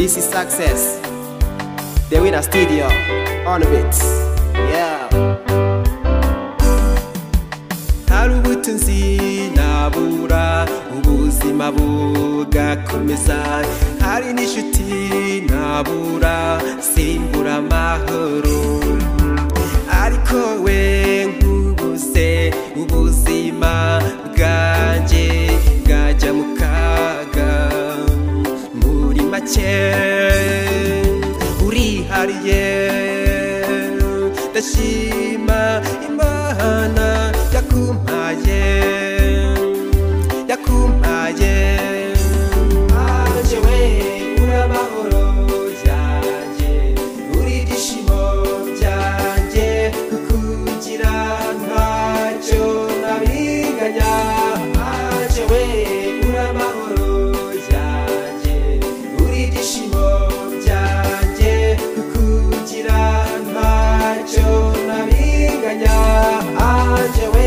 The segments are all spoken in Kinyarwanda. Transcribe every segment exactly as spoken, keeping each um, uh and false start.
This is Success, the Winner Studio, on the beats, yeah. Hari ubutunzi nabura, ubuzima bugakomeza. Hari n'inshuti nabura, simbura amahoro. Ariko we nkubuze, ubuzima bwanjye bwajya mu kaga. Muri make urihariye, ndashima Imana yakumpaye, yakumpaye. Anje we uri amahoro yanjye, uri ibyishimo byanjye, kukugira ntacyo nabiganya. Anje we uri amahoro yanjye, uri ibyishimo byanjye, kukugira ntacyo nabiganya. Anje we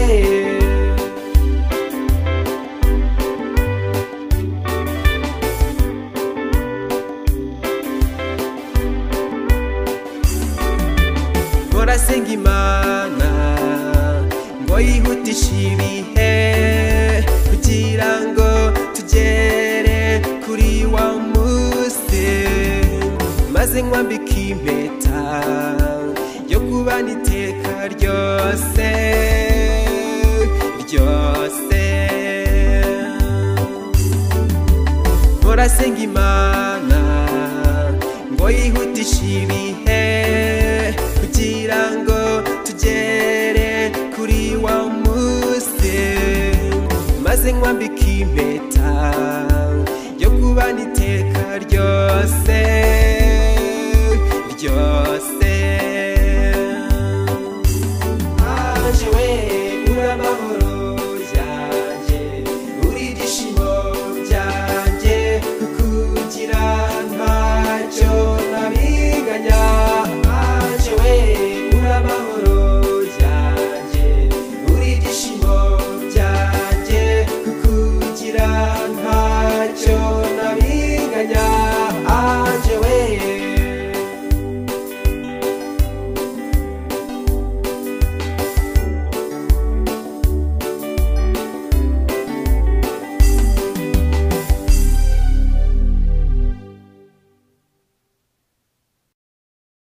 Senga Imana ngo yihutishe ibihe kugira ngo tugere kuri wa munsi, maze nkwambika impeta yo kubana iteka ryose ryose. Mpora senga Imana ngo yihutishe ibihe kugira ngo tugere kuri wa munsi, maze nkwambika impeta yo kubana iteka ryose ryose.